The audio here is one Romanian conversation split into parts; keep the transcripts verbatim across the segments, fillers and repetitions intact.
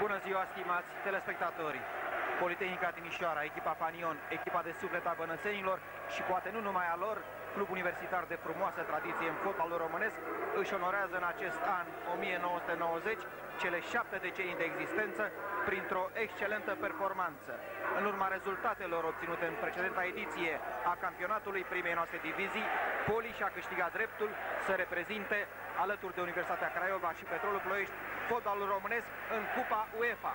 Bună ziua, stimați telespectatori! Politehnica Timișoara, echipa Panion, echipa de suflet a bănățenilor și poate nu numai a lor, club universitar de frumoasă tradiție în fotbalul românesc, își onorează în acest an o mie nouă sute nouăzeci cele șapte decenii de existență printr-o excelentă performanță. În urma rezultatelor obținute în precedenta ediție a campionatului primei noastre divizii, Poli și-a câștigat dreptul să reprezinte, alături de Universitatea Craiova și Petrolul Ploiești, fotbalul românesc în Cupa UEFA.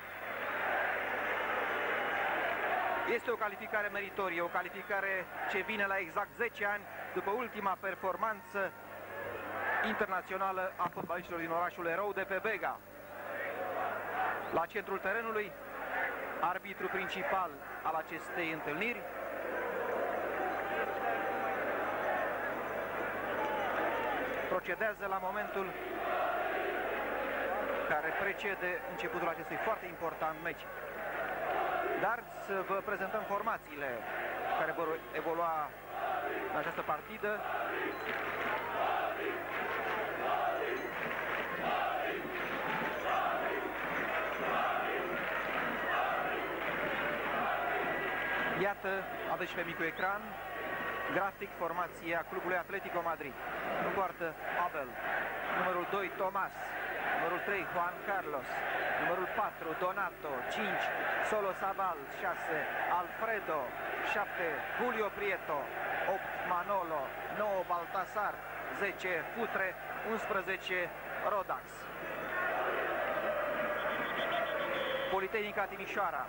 Este o calificare meritorie, o calificare ce vine la exact zece ani după ultima performanță internațională a fotbaliștilor din orașul erou de pe Bega. La centrul terenului, arbitru principal al acestei întâlniri, procedează la momentul care precede începutul acestui foarte important meci. Dar să vă prezentăm formațiile care vor evolua în această partidă. Iată, aveți și pe micul ecran, grafic, formația clubului Atletico Madrid. În poartă Abel, numărul doi Tomas, numărul trei Juan Carlos, numărul patru Donato, cinci Solo Sabal, șase Alfredo, șapte Julio Prieto, opt Manolo, nouă Baltasar, zece Futre, unsprezece Rodax. Politehnica Timișoara.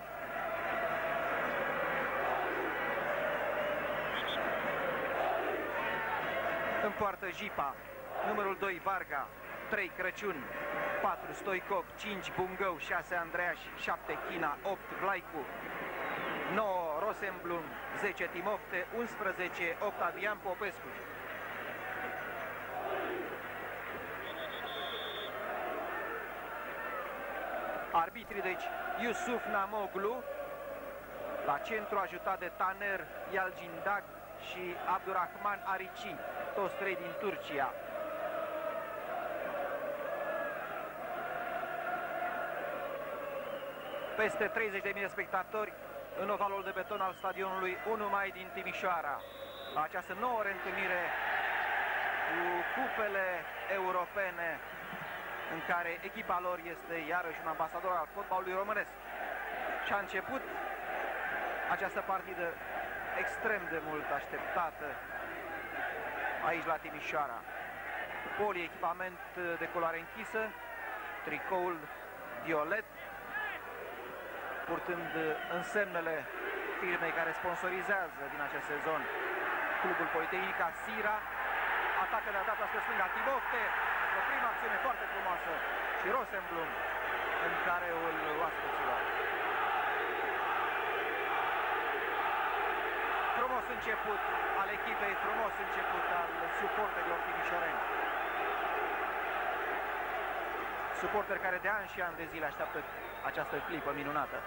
În poartă Jipa, numărul doi Varga, trei Crăciun, patru Stoicov, cinci Bungău, șase Andreaș, șapte China, opt Vlaicu, nouă Rosenblum, zece Timofte, unsprezece Octavian Popescu. Arbitrii, deci, Yusuf Namoglu, la centru ajutat de Taner Yalcindag și Abdurrahman Arici, toți trei din Turcia. Peste treizeci de mii de spectatori în ovalul de beton al stadionului unu mai din Timișoara, la această nouă reîntâlnire cu cupele europene, în care echipa lor este iarăși un ambasador al fotbalului românesc. Și a început această partidă extrem de mult așteptată aici la Timișoara. Poli, echipament de culoare închisă, tricoul violet, purtând însemnele firmei care sponsorizează din acest sezon clubul Politehnica. Sira atacă de-a data spre stânga Timofte, o primă acțiune foarte frumoasă, și Rosenblum în care îl oaspeților. Frumos început al echipei, frumos început al suporterilor timișoreni. Suporteri care de ani și ani de zile așteaptă această clipă minunată.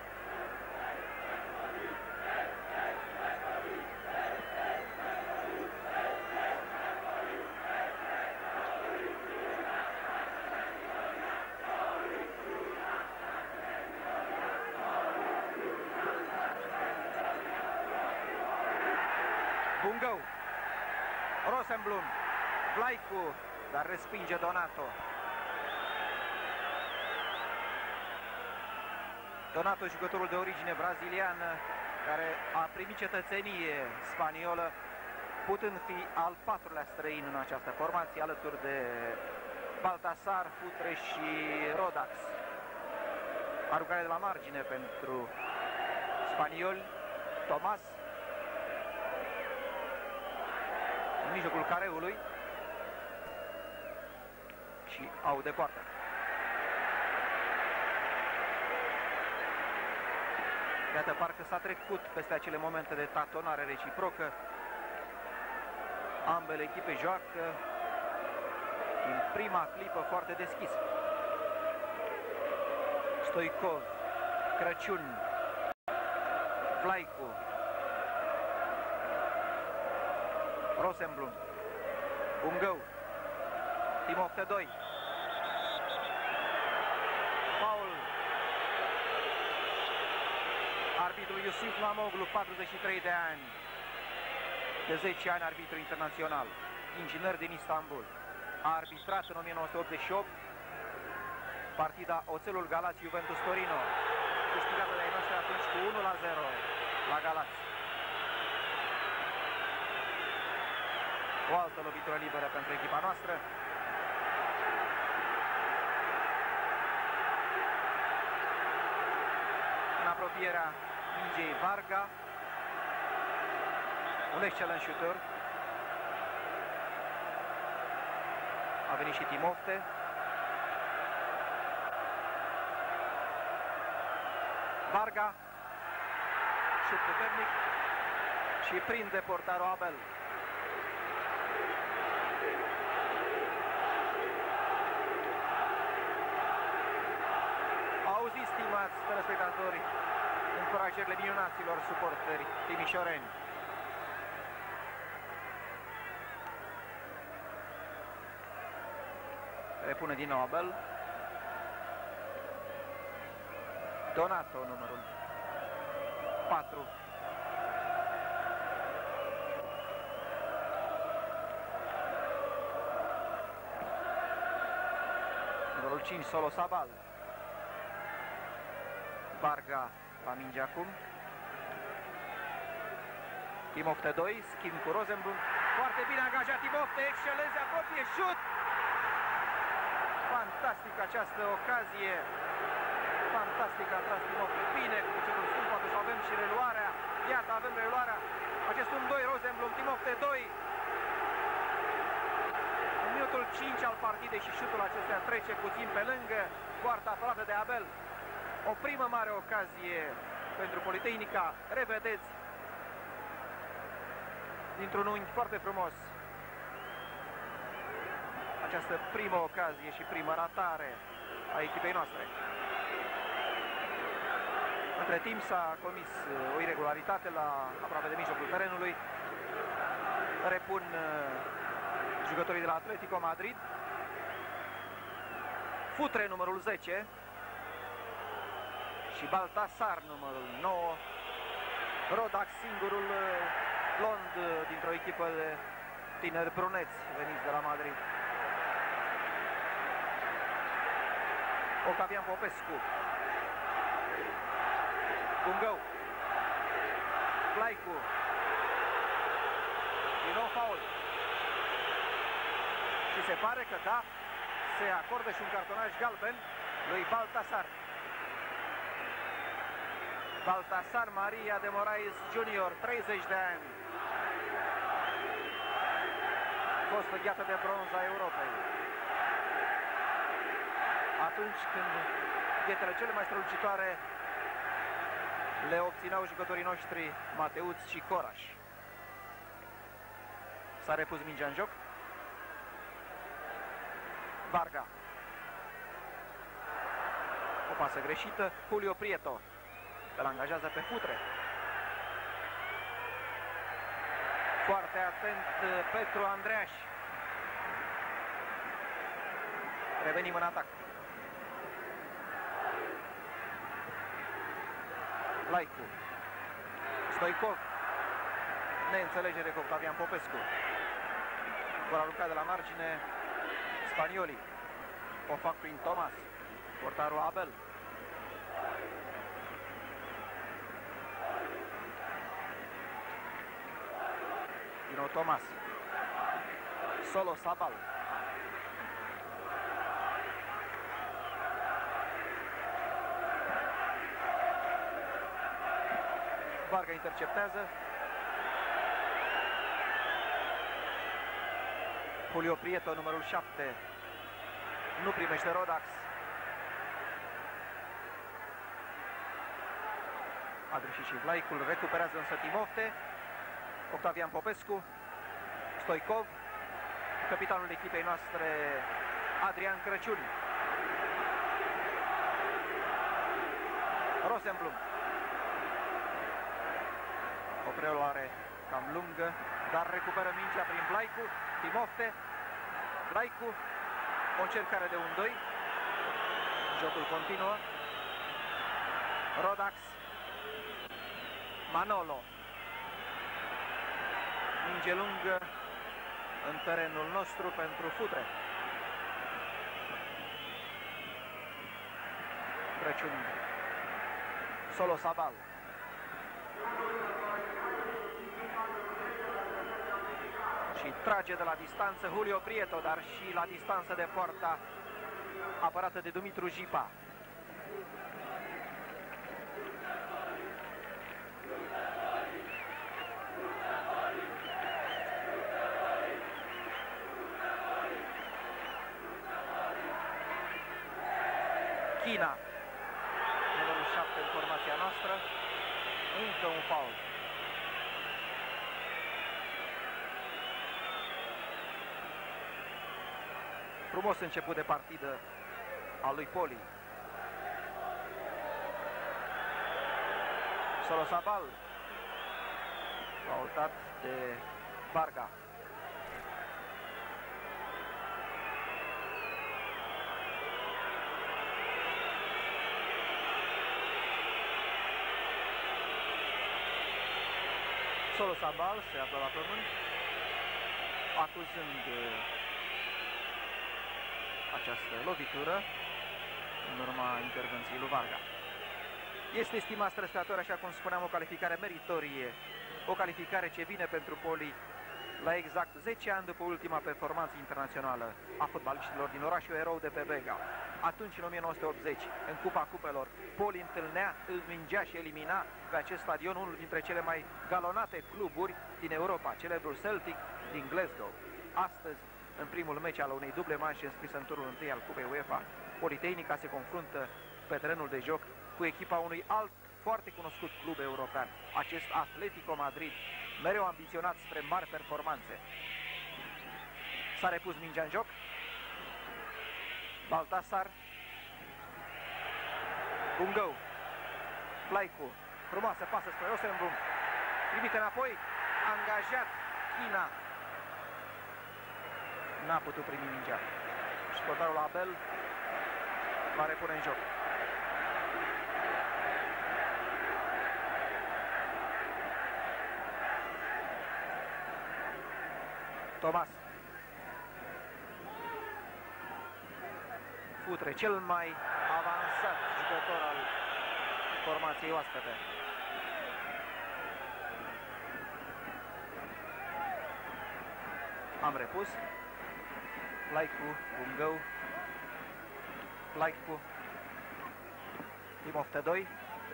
Bungău, Rosenblum, Vlaicu, dar respinge Donato. Donato, jucătorul de origine braziliană, care a primit cetățenie spaniolă, putând fi al patrulea străin în această formație, alături de Baltasar, Futre și Rodax. Aruncare de la margine pentru spanioli, Tomas, în mijlocul careului, și au de poartă. Iată, parcă s-a trecut peste acele momente de tatonare reciprocă. Ambele echipe joacă în prima clipă foarte deschisă. Stoicov, Crăciun, Vlaicu, Rosenblum, Bungău, Timofte doi, Paul Iusif Mamoglu, patruzeci și trei de ani, de zece ani arbitru internațional, inginer din Istanbul. A arbitrat în o mie nouă sute optzeci și opt partida Oțelul Galați Juventus Torino, câștigată de ai noștri atunci cu unu la zero la Galați. O altă lovitură liberă pentru echipa noastră. În apropierea mingei Varga, un excelent shooter. A venit și Timofte. Varga, șut puternic și prinde portarul Abel. Auziți, stimați telespectatori, încurajările minunaților suporteri timișoreni. Repune din nou Abel. Donato, numărul patru. Numărul cinci, Solo Sabal. Varga la minge acum. Timofte doi, schimb cu Rosenblum. Foarte bine angajat Timofte, excelență, apropie, șut! Fantastic această ocazie. Fantastic a tras Timofte. Bine cu cerul stâng, poate să avem și reluarea. Iată, avem reluarea. Acest un doi, Rosenblum, Timofte doi. În minutul cinci al partidei și șutul acestea trece puțin pe lângă poarta apărată de Abel. O primă mare ocazie pentru Politehnica. Revedeți, dintr-un unghi foarte frumos, această primă ocazie și primă ratare a echipei noastre. Între timp s-a comis o irregularitate la aproape de mijlocul terenului. Repun jucătorii de la Atletico Madrid. Futre, numărul zece, și Baltasar, numărul nouă. Rodax, singurul blond dintr-o echipă de tineri bruneți veniți de la Madrid. Octavian Popescu. Bungău. Vlaicu. Din nou faul. Și se pare că da, se acordă și un cartonaj galben lui Baltasar. Baltasar Maria de Moraes junior, treizeci de ani. Fostă gheată de bronz a Europei. Atunci când ghetele cele mai strălucitoare le obțineau jucătorii noștri Mateuț și Coraș. S-a repus mingea în joc. Varga. O pasă greșită. Julio Prieto îl angajează pe Futre. Foarte atent Petru Andreaș. Revenim în atac. Laicu. Stoicov. Neînțelegere cu Octavian Popescu. Vor arunca de la margine spaniolii. O fac prin Thomas. Portarul Abel. Din nou Thomas. Solo Sabal. Varga interceptează. Julio Prieto, numărul șapte, nu primește Rodax. A greșit și Vlaicul, recuperează însă Timofte. Octavian Popescu. Stoicov. Capitanul echipei noastre Adrian Crăciun. Rosenblum. O preluare cam lungă, dar recuperă mingea prin Vlaicu. Timofte. Vlaicu. O încercare de un doi. Jocul continuă. Rodax. Manolo. Minge lungă în terenul nostru pentru Futre. Crăciun. Solosabal. Și trage de la distanță Julio Prieto, dar și la distanță de poarta apărată de Dumitru Jipa. China, numărul șapte în formația noastră, încă un faul. Frumos început de partidă al lui Poli. Solosabal, faultat de Varga. Solosabal se află la pământ, acuzând această lovitură în urma intervenției lui Varga. Este, stimați telespectatori, așa cum spuneam, o calificare meritorie, o calificare ce vine pentru Poli la exact zece ani după ultima performanță internațională a fotbaliștilor din orașul erou de pe Vega. Atunci, în o mie nouă sute optzeci, în Cupa Cupelor, Poli întâlnea, îl mingea și elimina pe acest stadion unul dintre cele mai galonate cluburi din Europa, celebrul Celtic din Glasgow. Astăzi, în primul meci al unei duble manșe înscrisă în turul întâi al Cupei UEFA, Politehnica se confruntă pe terenul de joc cu echipa unui alt foarte cunoscut club european, acest Atletico Madrid, mereu ambiționat spre mari performanțe. S-a repus mingea în joc. Baltasar. Bungău. Plaicu. Frumoasă pasă spre Rosenblum. Trimite înapoi. Angajat. China. N-a putut primi mingea. Și portarul Abel va repune în joc. Thomas. Futre, cel mai avansat jucător al formației oaspete. Am repus. Plaicu, Bungău. Plaicu. Timofte doi.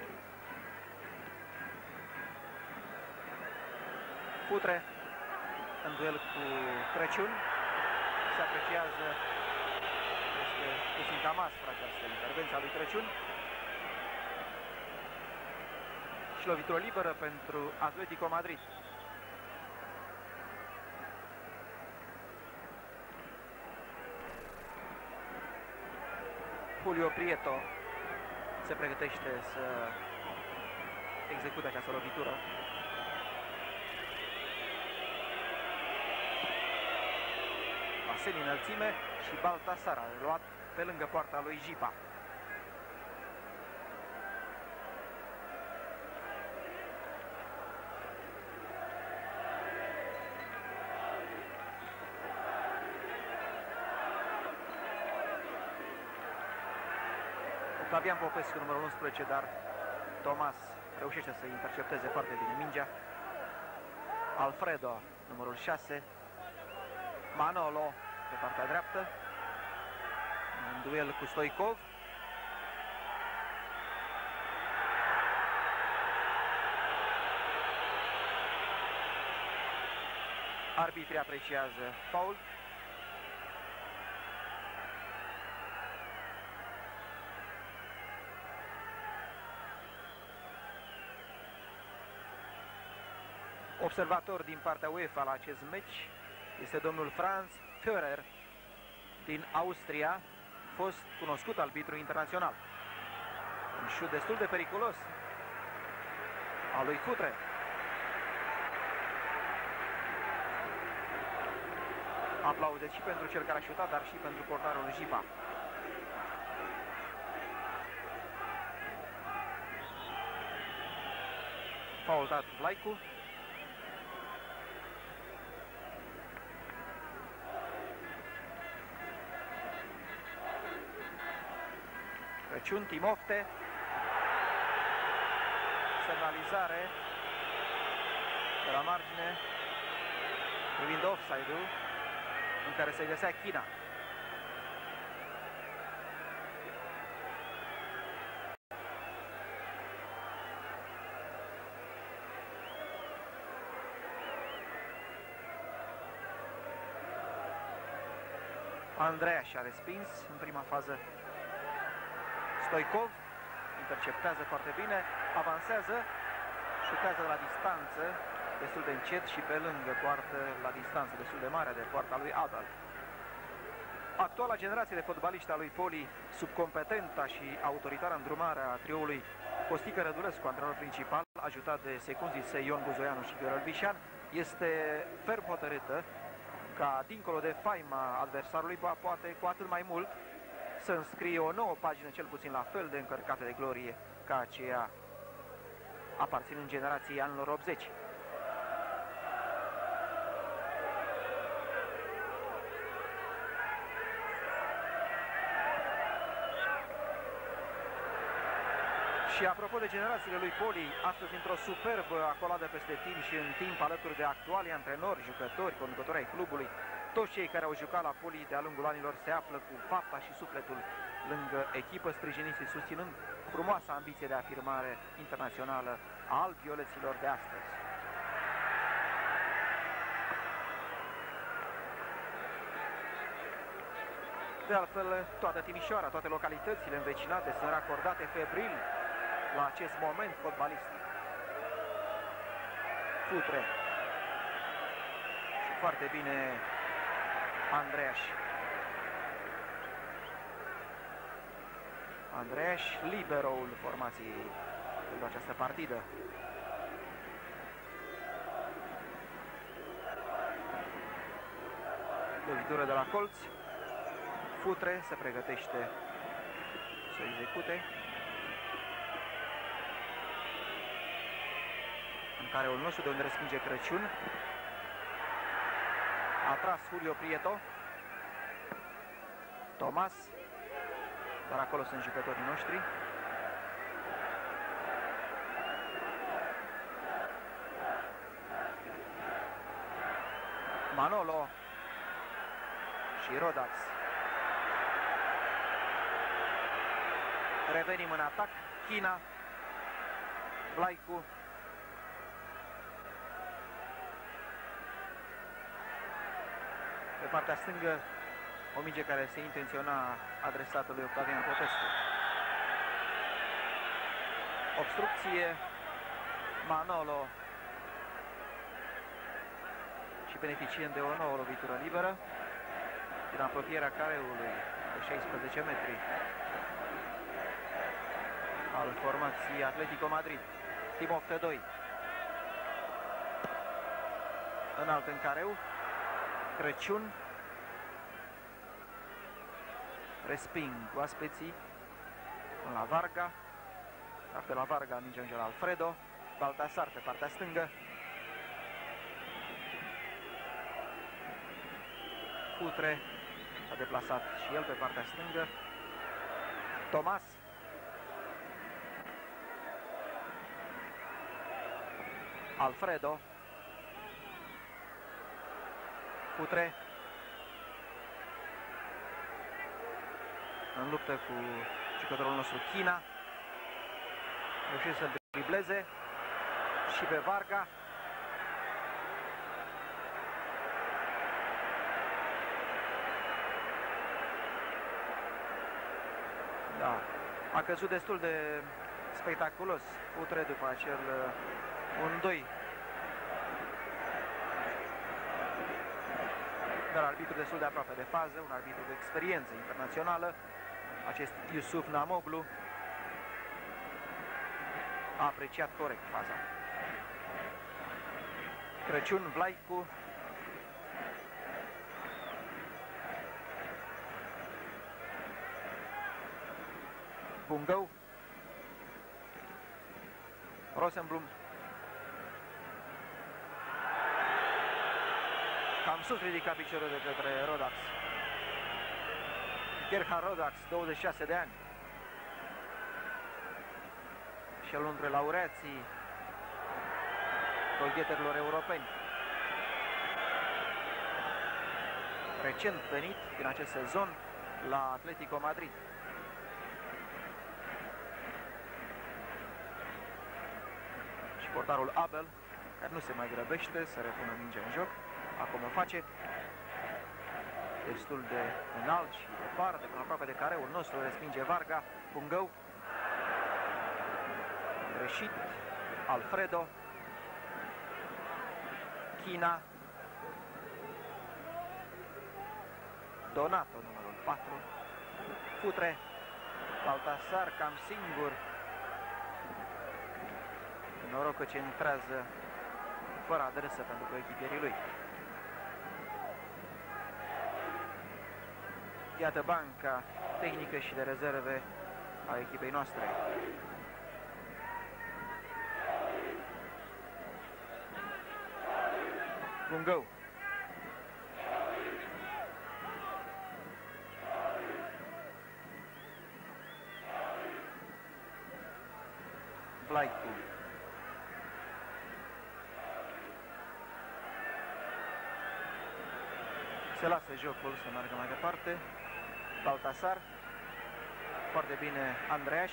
Futre. În duel cu Crăciun. Se apreciază, este puțin cam aspră această intervenție a lui Crăciun. Și lovitură liberă pentru Atletico Madrid. Julio Prieto se pregătește să execute această lovitură. În înălțime și Baltasar a luat pe lângă poarta lui Jipa. Octavian Popescu, numărul unsprezece, dar Thomas reușește să intercepteze foarte bine mingea. Alfredo, numărul șase. Manolo pe partea dreaptă, în duel cu Stoicov. Arbitrii apreciază faul. Observator din partea UEFA la acest meci este domnul Franz Führer din Austria, fost cunoscut arbitru internațional. Un șut destul de periculos al lui Futre. Aplauze și pentru cel care a șutat, dar și pentru portarul Jipa. Faul dat Vlaicu. Crăciun, Timofte. Semnalizare de la margine privind offside-ul în care se găsea China. Andreea și-a respins în prima fază. Stoicov interceptează foarte bine, avansează, șutează la distanță, destul de încet și pe lângă poartă, la distanță destul de mare de poarta lui Adal. Actuala generație de fotbaliști a lui Poli, sub competenta și autoritară îndrumare a trioului Costică Rădulescu, antrenor principal, ajutat de secunzii săi Ion Buzoianu și Viorel Bișan, este ferm hotărâtă ca, dincolo de faima adversarului, poate cu atât mai mult, să înscrie o nouă pagină, cel puțin la fel de încărcată de glorie ca aceea aparținând generației anilor optzeci. Și apropo de generațiile lui Poli, astăzi într-o superbă acoladă peste timp și în timp alături de actuali antrenori, jucători, conducători ai clubului, toți cei care au jucat la Poli de-a lungul anilor se află cu fapta și sufletul lângă echipă, sprijiniți și susținând frumoasa ambiție de afirmare internațională a alb-violeților de astăzi. De altfel, toată Timișoara, toate localitățile învecinate sunt racordate febril la acest moment fotbalistic. Futre. Și foarte bine Andreaș. Andreaș, liberoul formației în această partidă. Lovitură de la colț. Futre se pregătește să execute. În care un nostru de unde respinge Crăciun. A tras Julio Prieto. Tomas. Dar acolo sunt jucătorii noștri. Manolo și Rodax. Revenim în atac. China. Vlaicu. Pe partea stângă, o minge care se intenționa adresată lui Octavian Popescu. Obstrucție. Manolo. Și beneficient de o nouă lovitură liberă din apropierea careului de șaisprezece metri al formației Atletico Madrid. Timofte doi. Înalt în careu. Crăciun. Resping oaspeții la Varga. De la Varga minge la Alfredo. Baltasar pe partea stângă. Futre s-a deplasat și el pe partea stângă. Tomas. Alfredo. Futre. În luptă cu jucătorul nostru China. Reușește să-l dribleze. Și pe Varga. Da. A căzut destul de spectaculos Futre după acel unu doi. Dar arbitru destul de aproape de fază, un arbitru de experiență internațională, acest Yusuf Namoglu, a apreciat corect faza. Crăciun, Vlaicu. Bungău. Rosenblum. Cam sus ridica piciorul de către Rodax. Gerhard Rodax, douăzeci și șase de ani. Și el între laureații golgheterilor europeni. Recent venit din acest sezon la Atletico Madrid. Și portarul Abel, care nu se mai grăbește să repună mingea în joc, acum o face. Destul de înalt și departe, până aproape de careul nostru, respinge Varga. Bungău. Greșit. Alfredo. China. Donato, numărul patru. Futre. Baltasar cam singur. Noroc că centrează fără adresă pentru echipierii lui. Iată banca tehnică și de rezerve a echipei noastre. Bungău. Flaicu. Se lasă jocul să meargă mai departe. Baltasar. Foarte bine Andreaș.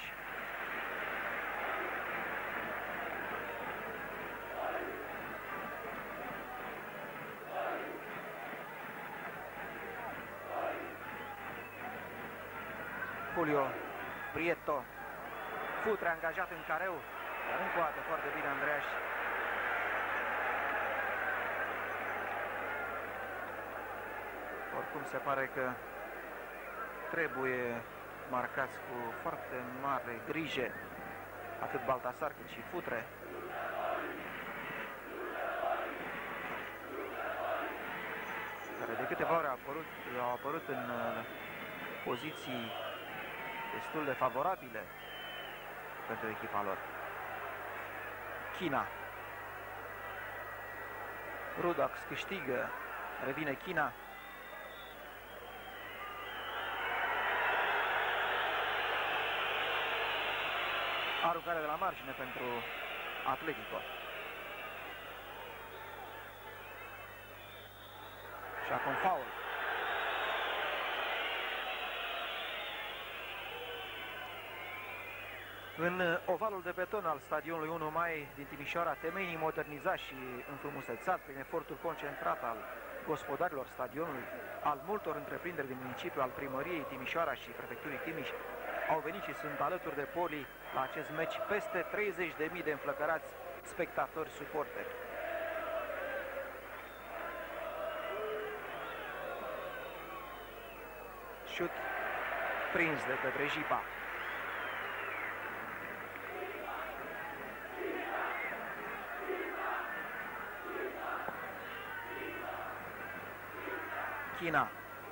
Julio Prieto. Futre angajat în careu. Dar încă o dată foarte bine Andreaș. Oricum se pare că trebuie marcați cu foarte mare grijă atât Baltasar cât și Futre. Care de câteva ori au apărut, au apărut în poziții destul de favorabile pentru echipa lor. China. Rodax câștigă. Revine China. Aruncare de la margine pentru Atletico. Și acum faul. În ovalul de beton al stadionului unu mai din Timișoara, temenii modernizat și înfrumusețat prin efortul concentrat al gospodarilor stadionului, al multor întreprinderi din municipiu, al primăriei Timișoara și prefecturii Timiș, au venit și sunt alături de Poli la acest meci peste treizeci de mii de înflăcărați spectatori suporteri. Șut prins de către Jipa. China.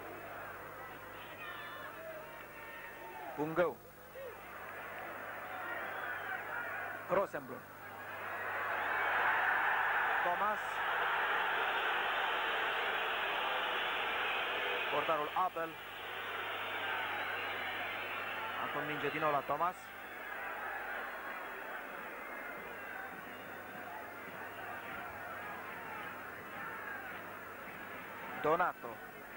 Bungău. Rosenblum. Thomas. Portarul Abel. Acum minge din nou la Thomas. Donato.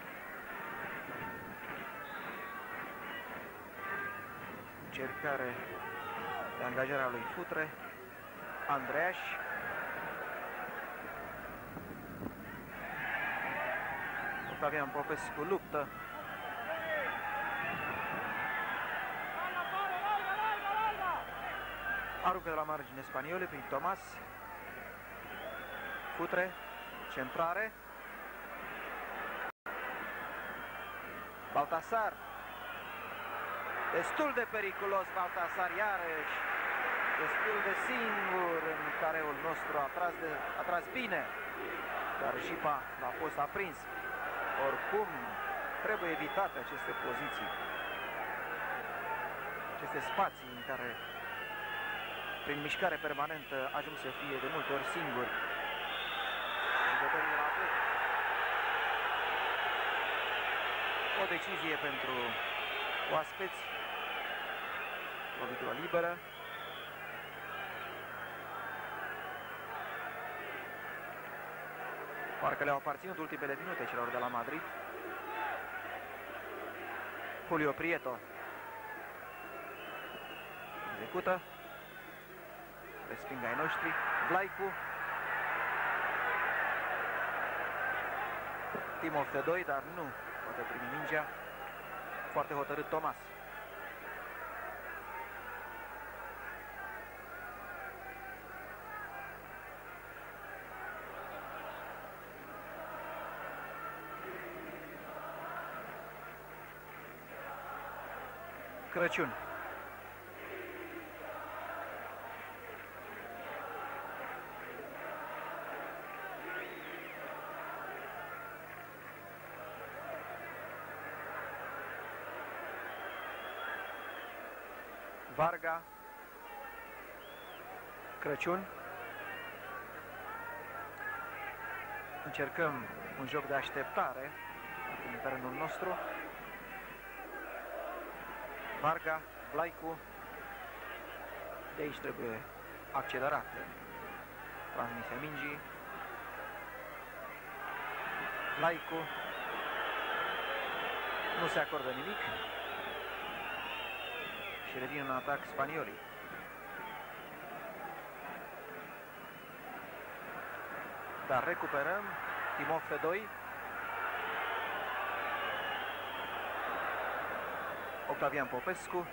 Încercare de angajarea lui Futre. Andreaș. Octavian Popescu luptă. Aruncă de la margine spaniole prin Thomas. Futre. Centrare. Baltasar. Destul de periculos Baltasar, iarăși. Destul de singur în careul nostru. A tras, de, a tras bine. Dar Jipa l-a fost aprins. Oricum, trebuie evitate aceste poziții. Aceste spații în care, prin mișcare permanentă, ajung să fie de multe ori singuri jucătorii de la Atletico. O decizie pentru oaspeți. Lovitură liberă. Parcă le-au aparținut ultimele minute celor de la Madrid. Julio Prieto execută. Resping ai noștri. Vlaicu. Timov de doi, dar nu poate primi mingea. Foarte hotărât Tomas. Crăciun. Varga. Crăciun. Încercăm un joc de așteptare în terenul nostru. Varga, Vlaicu. De aici trebuie accelerată transmisia mingii. Vlaicu. Nu se acordă nimic. Și revin în atac spaniolii. Dar recuperăm. Timov pe doi. Octavian Popescu.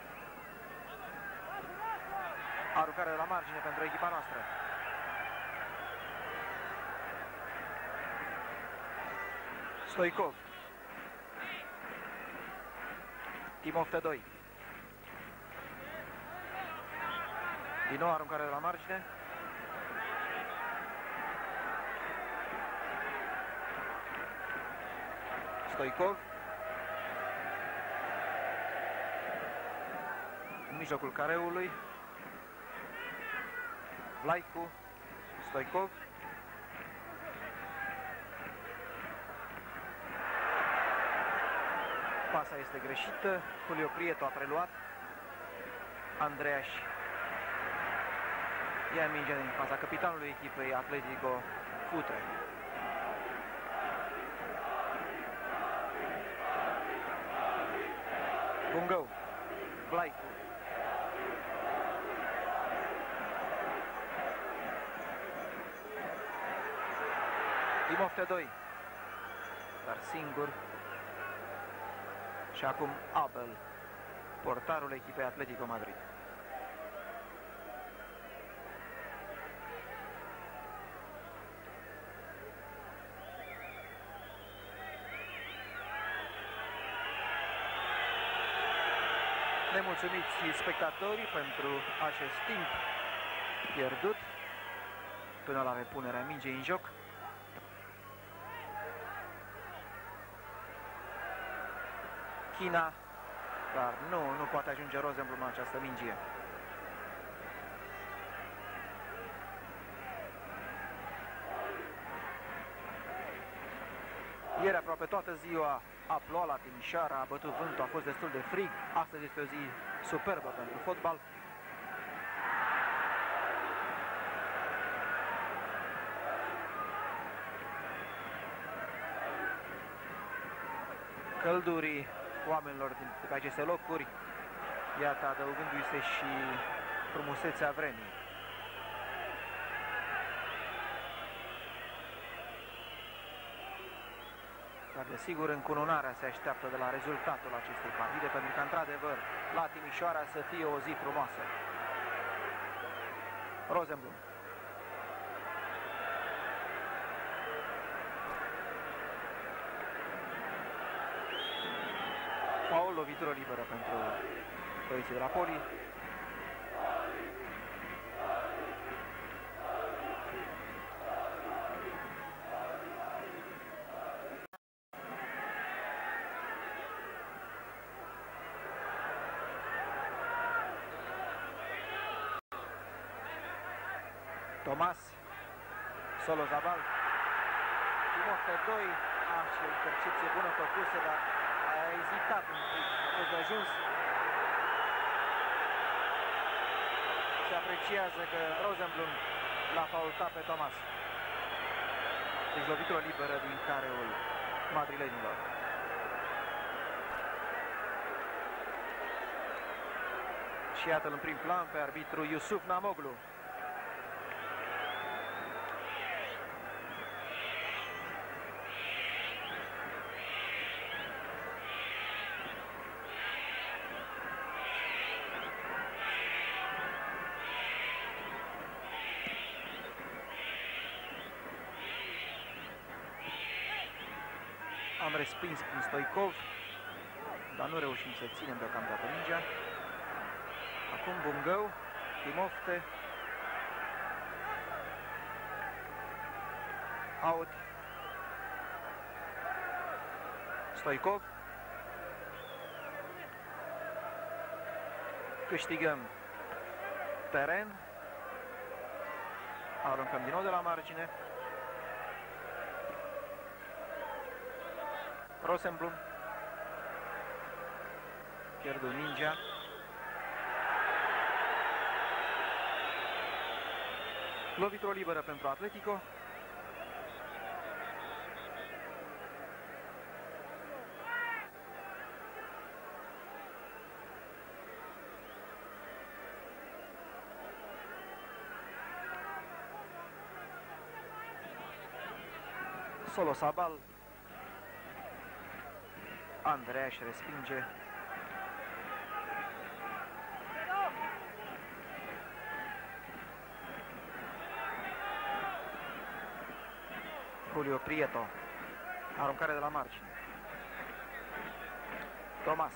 Aruncare de la margine pentru echipa noastră. Stoicov. Timov pe doi. Din nou aruncare de la margine. Stoicov. În mijlocul careului. Vlaicu. Stoicov. Pasa este greșită. Julio Prieto a preluat. Andreas ia mingea din fața capitanului echipei Atletico Futre. Bungău. Vlaicu. Timov T doi. Dar singur. Și acum Abel, portarul echipei Atletico Madrid. Nemulțumiți spectatorii pentru acest timp pierdut până la repunerea mingei în joc. China, dar nu, nu poate ajunge Rosenblum în această mingie. Ieri aproape toată ziua a plouat la Timișoara, a bătut vântul, a fost destul de frig. Astăzi este o zi superbă pentru fotbal. Căldurii oamenilor din pe aceste locuri, iată, adăugându-i se și frumusețea vremii. Dar desigur încununarea se așteaptă de la rezultatul acestei partide, pentru că într-adevăr la Timișoara să fie o zi frumoasă. Rosenblum. Paul, lovitură liberă pentru băieții de la Poli. Tomas, Solo Zabal, Timov pe doi, a, și o intercepție bună făcusă, dar ezitat un pic, a fost de ajuns. Se apreciază că Rosenblum l-a faultat pe Thomas. Deci lovitură liberă din careul madrilenilor. Și iată-l în prim plan pe arbitru Yusuf Namoglu. Am respins prin Stoicov, dar nu reușim să ținem deocamdată mingea. Acum Bungău, Timofte, out, Stoicov, câștigăm teren, aruncăm din nou de la margine. Rosenblum pierde mingea. Lovitură liberă pentru Atletico. Solo Sabal. Andreea își respinge. Julio Prieto. Aruncare de la margine. Thomas.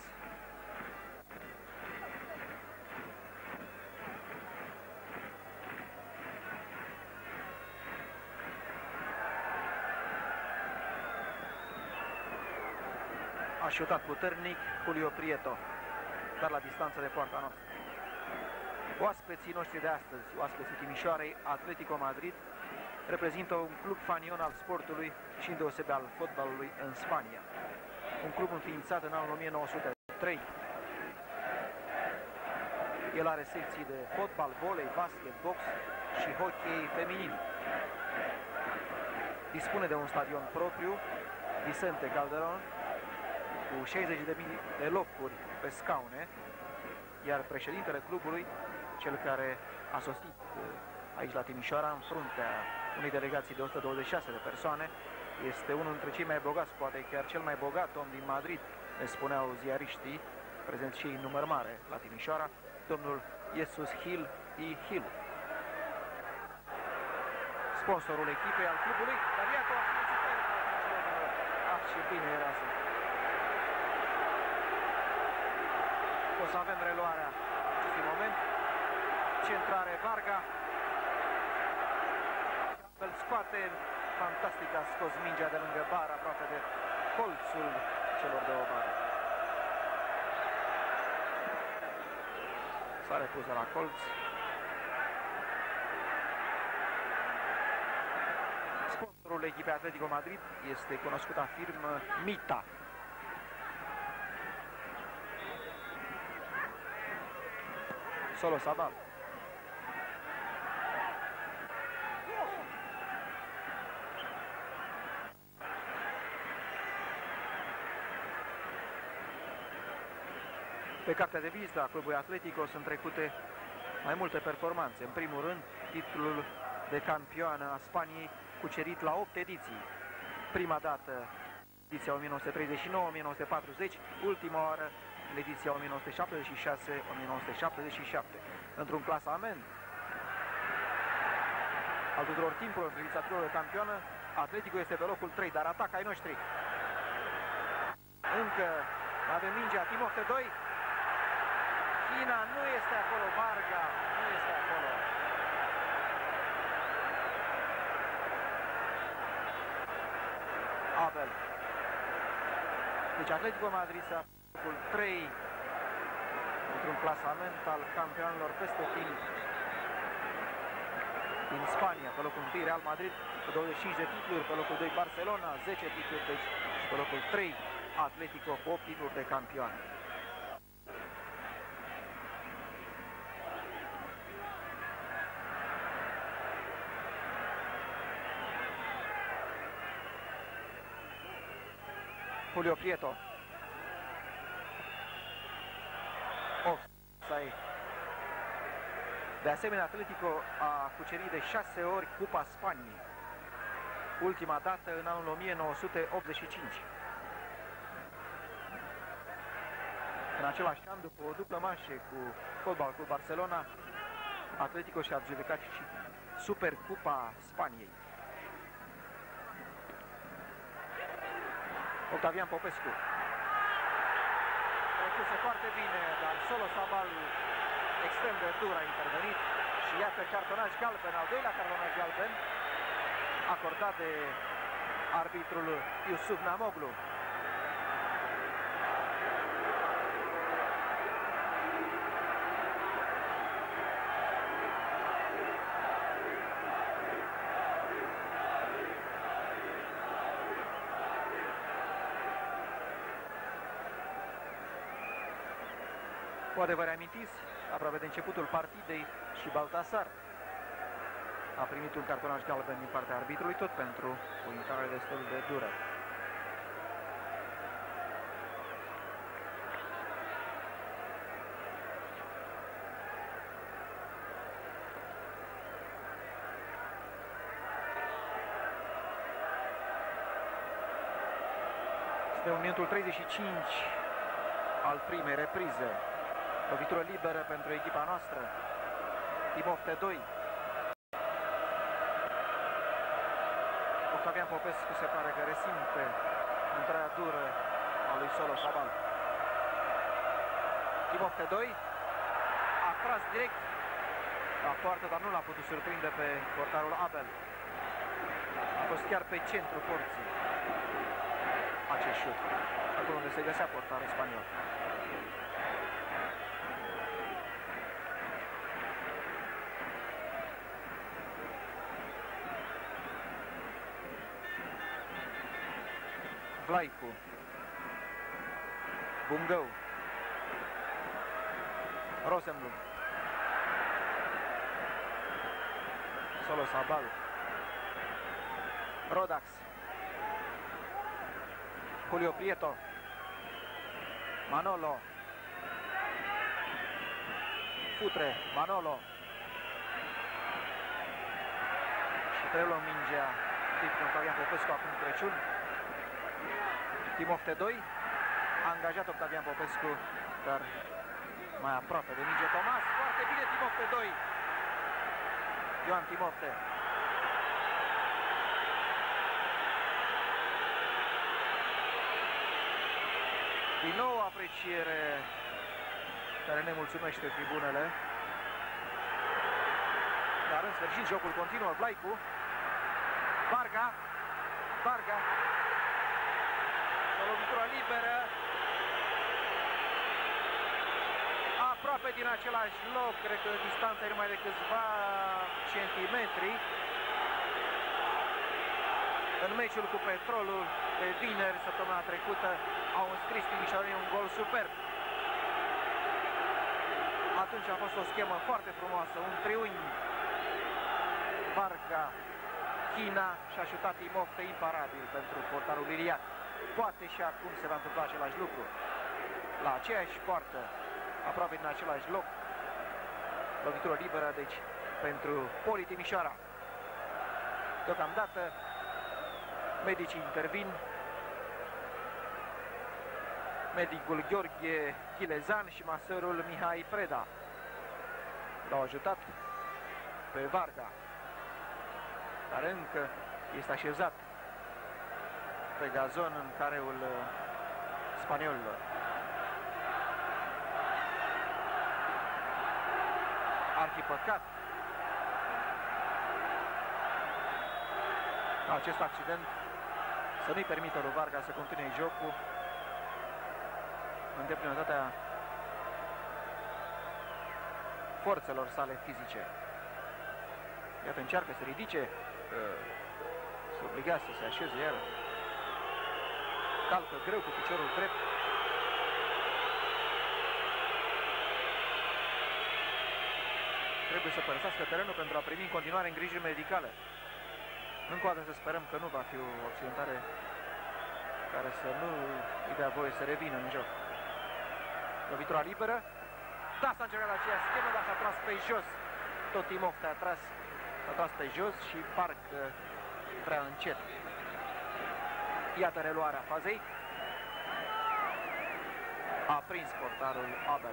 A șutat puternic Julio Prieto, dar la distanță de poarta noastră. Oaspeții noștri de astăzi, oaspeții Timișoarei, Atletico Madrid, reprezintă un club fanion al sportului și îndeosebi al fotbalului în Spania. Un club înființat în anul o mie nouă sute trei. El are secții de fotbal, volei, basket, box și hockey feminin. Dispune de un stadion propriu, Vicente Calderón, cu șaizeci de mii de locuri pe scaune, iar președintele clubului, cel care a sosit aici la Timișoara, în fruntea unei delegații de o sută douăzeci și șase de persoane, este unul dintre cei mai bogați, poate chiar cel mai bogat om din Madrid, ne spuneau ziariștii, prezenți și în număr mare la Timișoara, domnul Jesus Gil y Gil. Sponsorul echipei al clubului, dar iată o felicitare. Ah, ce bine era să... O să avem reluarea acestui moment. Centrare Varga. Îl scoate, fantastic, a scos mingea de lângă bar, aproape de colțul celor două bare. S-a repus la colț. Sponsorul echipei Atletico Madrid este cunoscuta firmă Mita. Solo Sabal. Pe cartea de vizită a clubului Atletico sunt trecute mai multe performanțe. În primul rând, titlul de campioană a Spaniei, cucerit la opt ediții. Prima dată, ediția o mie nouă sute treizeci și nouă - o mie nouă sute patruzeci, ultima oară, în ediția o mie nouă sute șaptezeci și șase - o mie nouă sute șaptezeci și șapte. Într-un clasament al tuturor timpurilor, în privința titlului de campioană, Atletico este pe locul trei, dar atacă ai noștri. Încă avem mingea, Timofte doi. China nu este acolo, Varga nu este acolo. Abel. Deci Atletico Madrid s-a locul trei într-un clasament al campionilor peste timp din Spania. Pe locul unu Real Madrid cu douăzeci și cinci de titluri, pe locul doi Barcelona, zece titluri, deci și pe locul trei Atletico cu opt titluri de campion. Julio Prieto. Offside. De asemenea, Atletico a cucerit de șase ori Cupa Spaniei. Ultima dată în anul o mie nouă sute optzeci și cinci. În același an, după o dublă manșă cu Fotbal Club Barcelona, Atletico și-a adjudicat și Supercupa Spaniei. Octavian Popescu. Trecuse foarte bine, dar Solo Sabal extrem de dur a intervenit și iată cartonaj galben, al doilea cartonaj galben acordat de arbitrul Iusuf Namoglu. Poate vă reamintiți, aproape de începutul partidei, și Baltasar a primit un cartonaj galben din partea arbitrului, tot pentru o intrare destul de dură. Este un minutul treizeci și cinci al primei reprize. Lovitură liberă pentru echipa noastră. Timov Tedoi. Octavian Popescu se pare că resimte intrarea dură a lui Solo Sabal. Timov Tedoi a tras direct la poartă, dar nu l-a putut surprinde pe portarul Abel. A fost chiar pe centru porții acest șut, acolo unde se găsea portarul spaniol. Vlaicu. Bungău. Rosenblum. Solo Sabal. Rodax. Julio Prieto. Manolo. Futre. Manolo. Și preluăm mingea tipul Octavian Popescu acum Crăciun. Timov Tedoi a angajat Octavian Popescu, dar mai aproape de minge Tomas. Foarte bine Timov Tedoi. Ioan Timofte. Din nou apreciere care ne mulțumește tribunele. Dar în sfârșit jocul continuă. Vlaicu. Varga. Varga. O lovitură liberă. Aproape din același loc. Cred că distanța e numai de câțiva centimetri. În meciul cu Petrolul de vineri, săptămâna trecută, au înscris timișorenii un gol superb. Atunci a fost o schemă foarte frumoasă, un triunghi. Varga, China și a șutat Timofte imparabil pentru portarul Iliac. Poate și acum se va întâmpla același lucru. La aceeași poartă, aproape din același loc. Lovitură liberă, deci, pentru Poli Timișoara. Deocamdată, medicii intervin. Medicul Gheorghe Chilezan și maserul Mihai Preda l-au ajutat pe Varga, dar încă este așezat pe gazon în careul spaniolilor. Ar fi păcat ca acest accident să nu-i permită lui Varga să continue jocul în deplinătatea forțelor sale fizice. Iată, încearcă să ridice, se obliga să se așeze iar. calcă greu cu piciorul drept. Trebuie să părăsească terenul pentru a primi în continuare îngrijiri medicale. Încă o dată să sperăm că nu va fi o accidentare care să nu îi dea voie să revină în joc. Lovitura liberă. Da, s-a încercat aceea schemă, dar s-a tras pe jos. Tot Timov te-a tras, s-a tras pe jos și parcă prea încet. Iată reluarea fazei. A prins portarul Abel.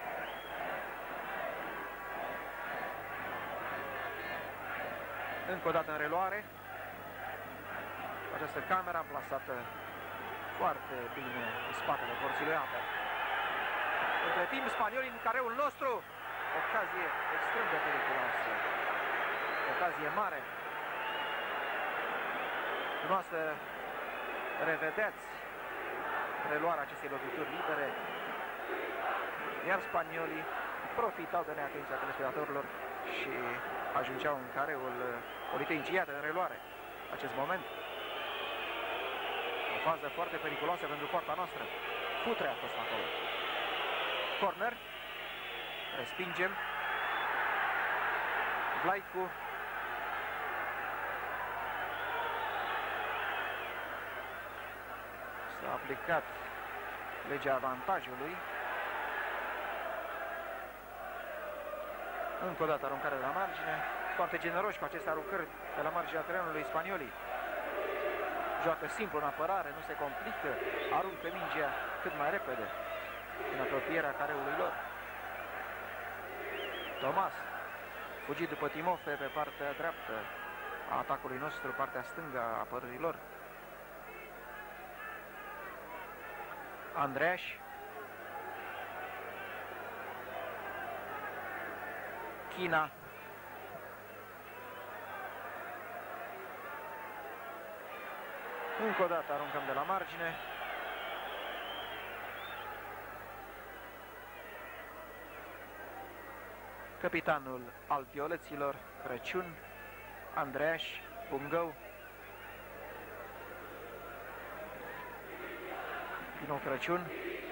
Încă o dată în reluare. Această cameră amplasată foarte bine în spatele porții lui Abel. Între timp, spaniolii în careul nostru. Ocazie extrem de periculoasă. Ocazie mare. Dumneavoastră revedeați reluarea acestei lovituri libere. Iar spaniolii profitau de neatenția telespectatorilor și ajungeau în careul Politehnicii. Iată în reluare acest moment. O fază foarte periculoasă pentru poarta noastră. Putre a fost acolo. Corner. Respingem. Vlaicu. S-a aplicat legea avantajului. Încă o dată aruncare de la margine. Foarte generoși cu aceste aruncări de la marginea terenului spaniolii. Joacă simplu în apărare, nu se complică. Aruncă mingea cât mai repede în apropierea careului lor. Tomas, fugit după Timofte pe partea dreaptă a atacului nostru, partea stângă a apărării lor. Andreaș. China. Încă o dată aruncăm de la margine. Capitanul al violeților, Crăciun, Andreaș, Pungău. Din nou Crăciun.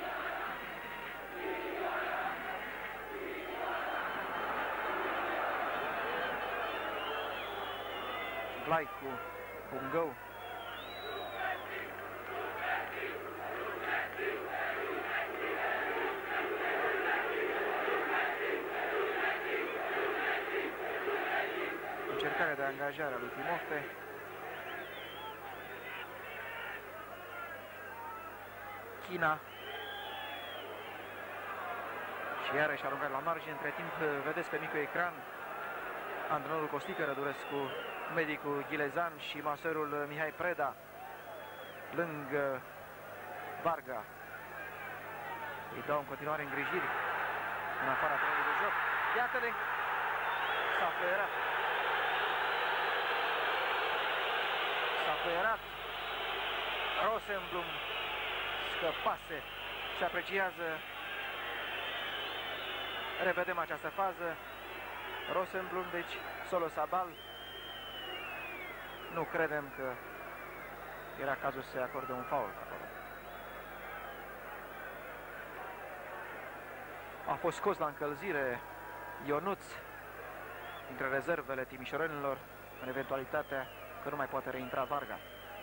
Vlaicu, Pungău. Încercarea de angajare a lui Timofte. China. Și iarăși aruncat la margine. Între timp vedeți pe micul ecran antrenorul Costică Rădurescu, medicul Ghilezan și maserul Mihai Preda lângă Varga. Îi dau în continuare îngrijiri în afara terenului de joc. Iată-le! S-a făierat. S-a făierat. Rosenblum scăpase. Se apreciază. Revedem această fază. Rosenblum, deci Solo Sabal. Nu credem că era cazul să se acorde un faul acolo. A fost scos la încălzire Ionuț dintre rezervele timișorenilor în eventualitatea că nu mai poate reintra Varga.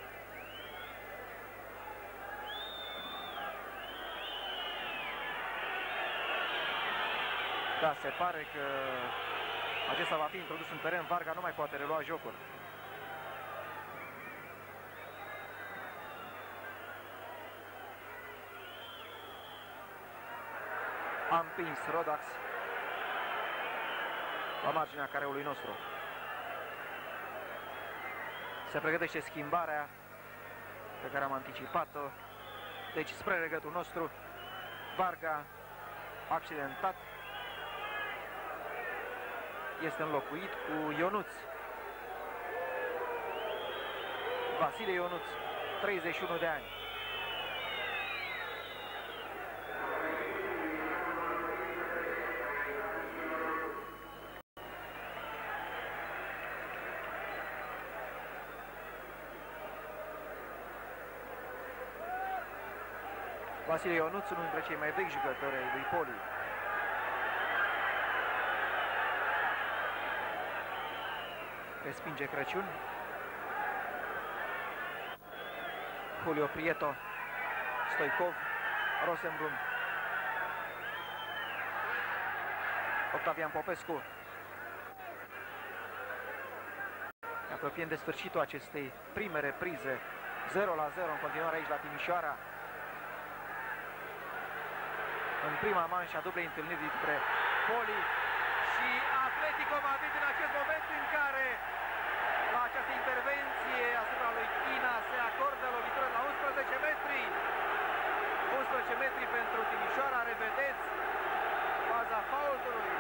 Da, se pare că acesta va fi introdus în teren. Varga nu mai poate relua jocul. A împins Rodax la marginea careului nostru. Se pregătește schimbarea pe care am anticipat-o. Deci spre regătul nostru. Varga accidentat este înlocuit cu Ionuț. Vasile Ionuț, treizeci și unu de ani. Vasile Ionuț, unul dintre cei mai vechi jucători ai lui Poli. Respinge Crăciun. Julio Prieto, Stoicov, Rosenblum, Octavian Popescu. Ne apropiem de sfârșitul acestei prime reprize. zero la zero în continuare aici la Timișoara. În prima manșă a dublei întâlniri dintre Poli și Atletico Madrid, în acest moment în care la această intervenție asupra lui China se acordă lovitură la unsprezece metri. unsprezece metri pentru Timișoara, revedeți faza faultului.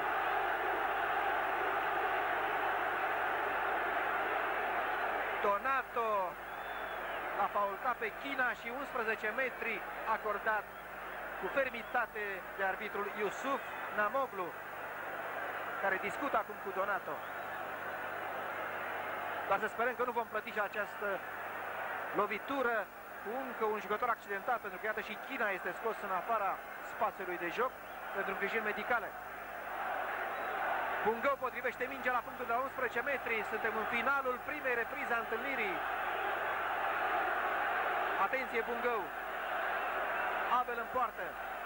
Donato a faultat pe China și unsprezece metri acordat cu fermitate de arbitrul Iusuf Namoglu, care discută acum cu Donato. Dar să sperăm că nu vom plăti și această lovitură cu încă un jucător accidentat, pentru că iată și China este scos în afara spațiului de joc pentru îngrijiri medicale. Bungău potrivește mingea la punctul de la unsprezece metri. Suntem în finalul primei reprize a întâlnirii. Atenție, Bungău. Abel în poartă.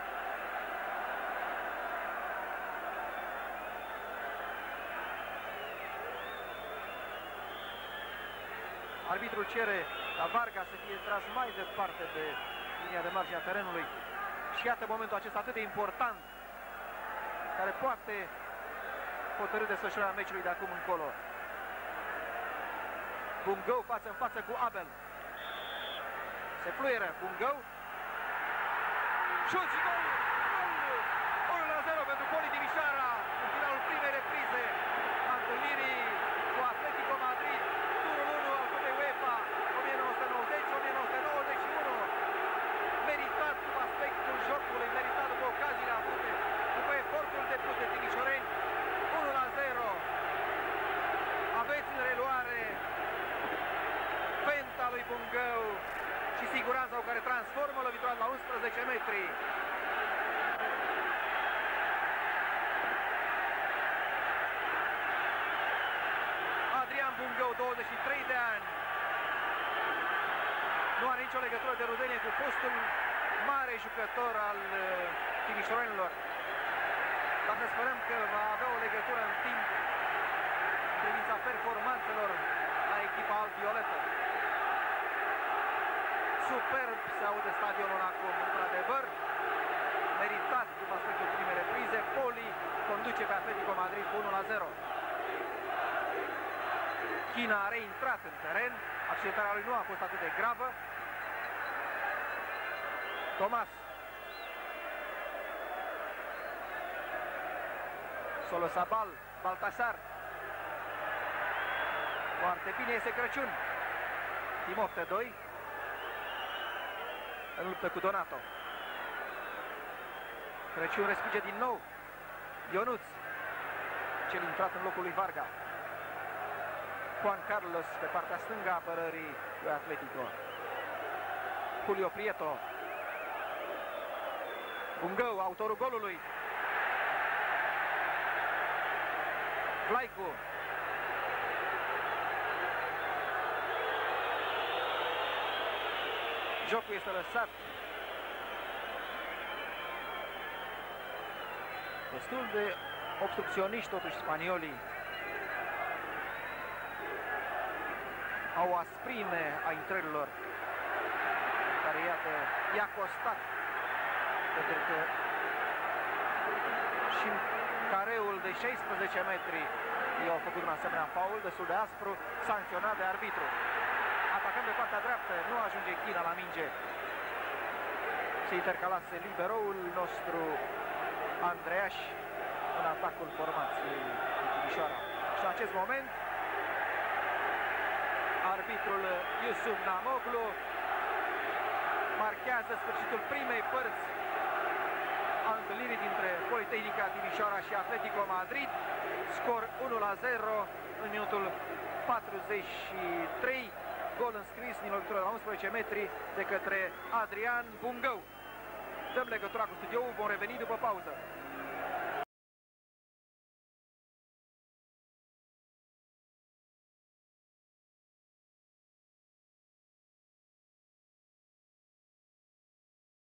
Arbitrul cere la Varga să fie tras mai departe de linia de margine a terenului. Și iată momentul acesta atât de important, care poate hotărî desfășurarea meciului de acum încolo. Bungău față în față cu Abel. Se fluieră Bungău. Șut și gol! unu la zero pentru Poli Timișoara în finalul primei reprize a întâlnirii cu Atletico Madrid. Turul unu al Cupei UEFA o mie nouă sute nouăzeci - o mie nouă sute nouăzeci și unu. Meritat după aspectul jocului, meritat după ocaziile avute, după efortul depus de timișoreni. unu la zero. Aveți în reluare fenta lui Bungău și siguranța cu care transformă lovitura la unsprezece metri. Adrian Bungău, douăzeci și trei de ani. Nu are nicio legătură de rudenie cu fostul mare jucător al timișorenilor. Dar să sperăm că va avea o legătură în timp în privința performanțelor la echipa alb-violetă. Superb se aude stadionul acum, într-adevăr, meritat după aspectul primei reprize. Poli conduce pe Atletico Madrid cu unu la zero. China a reintrat în teren, accidentarea lui nu a fost atât de gravă. Tomas. Solosabal, Baltasar. Foarte bine, este Crăciun. Timofte doi. În luptă cu Donato. Crăciun respinge din nou. Ionuț, cel intrat în locul lui Varga. Juan Carlos pe partea stângă a apărării lui Atletico. Julio Prieto. Bungău, autorul golului. Vlaicu. Jocul este lăsat destul de obstrucționiști totuși spaniolii. Au o asprime a intrărilor care, iată, i-a costat, pentru că și în careul de șaisprezece metri i-au făcut un asemenea faul destul de aspru, sancționat de arbitru. Atacăm pe partea dreaptă, nu ajunge China la minge. Se intercalase liberoul nostru Andreaș în atacul formației de Timișoara. Și în acest moment arbitrul Iusuf Namoglu marchează sfârșitul primei părți a întâlnirii dintre Politehnica Timișoara și Atletico Madrid. Scor unu la zero în minutul patruzeci și trei. Gol înscris din lovitură la unsprezece metri de către Adrian Bungău. Dăm legătura cu studioul, vom reveni după pauză.